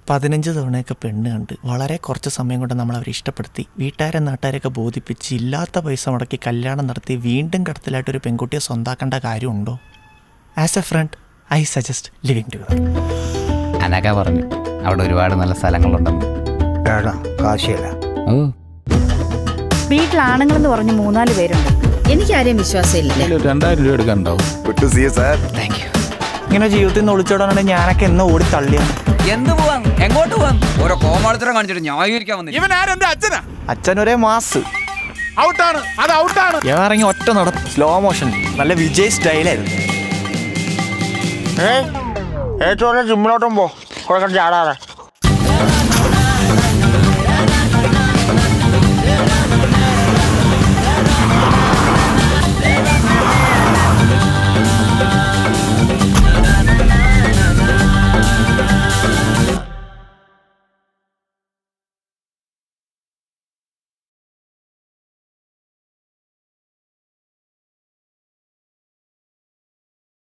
15 തവണയൊക്കെ പെണ്ണ് കണ്ട് വളരെ കുറച്ച് സമയം കൊണ്ട് നമ്മൾ അവരെ ഇഷ്ടപ്പെടുത്തി വീട്ടുകാരെ നാട്ടുകാരെയൊക്കെ ബോധിപ്പിച്ച് ഇല്ലാത്ത പൈസ മുടക്കി കല്യാണം നടത്തി വീണ്ടും കടത്തിലായിട്ടൊരു പെൺകുട്ടിയെ സ്വന്താക്കേണ്ട കാര്യമുണ്ടോ? As a friend I suggest living together. അനക്ക പറഞ്ഞു അവിടെ ഒരുപാട് നല്ല സ്ഥലങ്ങളുണ്ടെന്ന്. വീട്ടിലാണുങ്ങളെന്ന് പറഞ്ഞ് 3-4 പേരുണ്ട്. എനിക്കാരെയും വിശ്വാസമില്ല. 2000 രൂപ എടുക്കാനുണ്ടാവും. ഇങ്ങനെ ജീവിതത്തിൽ നിന്ന് ഒളിച്ചോടാനാണ് ഞാനൊക്കെ എന്ന് ഓടി തള്ളിയാണ്. എന്ത് പോവാൻ എങ്ങോട്ട് പോവാൻ ഓരോ കോമാളിത്തരം കാണിച്ചിട്ട് ന്യായീകരിക്കാൻ വന്നു. ഇവൻ ആരെന്റെ അച്ഛനാ? അച്ഛനൊരേ മാസ് ഔട്ടാണ്, അത് ഔട്ടാണ്. ഞാൻ ഇറങ്ങി ഒറ്റ സ്ലോ മോഷൻ നല്ല വിജയ് സ്റ്റൈലായിരുന്നു. ജിമ്മിലോട്ടും പോ ചാടാതെ.